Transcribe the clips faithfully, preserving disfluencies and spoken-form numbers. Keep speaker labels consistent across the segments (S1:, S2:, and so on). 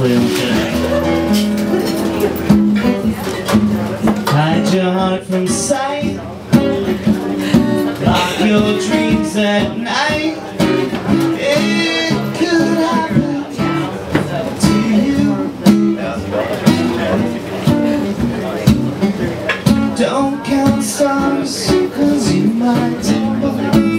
S1: Hopefully I'm good. Hide your heart from sight. Lock your dreams at night. It could happen to you. Don't count stars, cause you might tumble.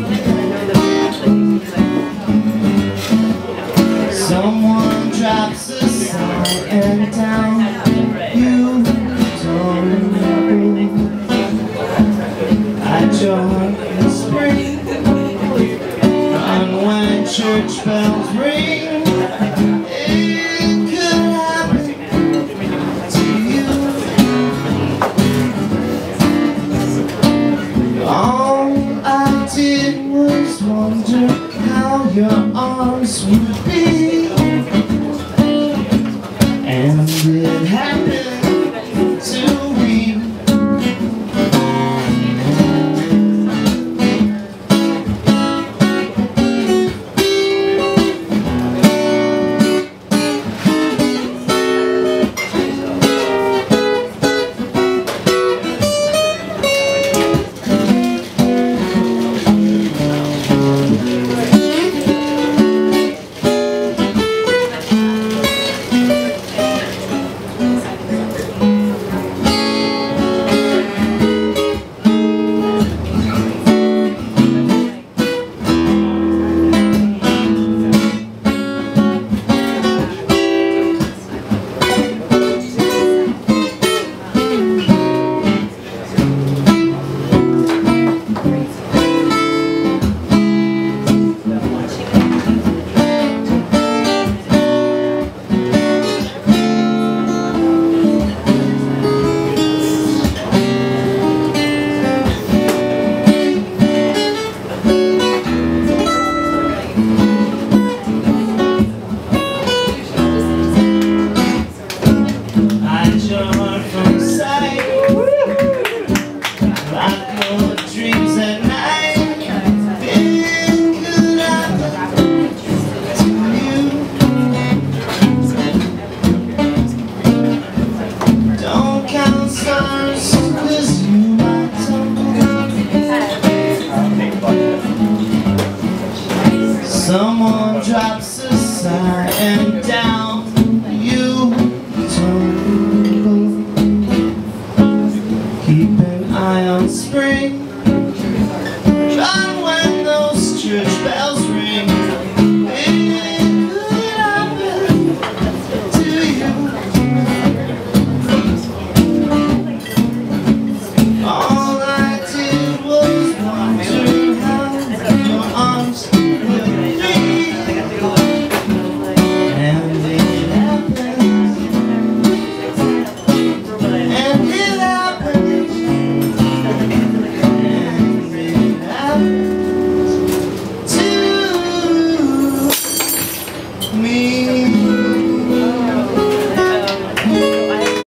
S1: Someone drops a sign and down you don't know. I join the spring, and when church bells ring, it could happen to you. All I did was wonder how your arms would be, and it happened.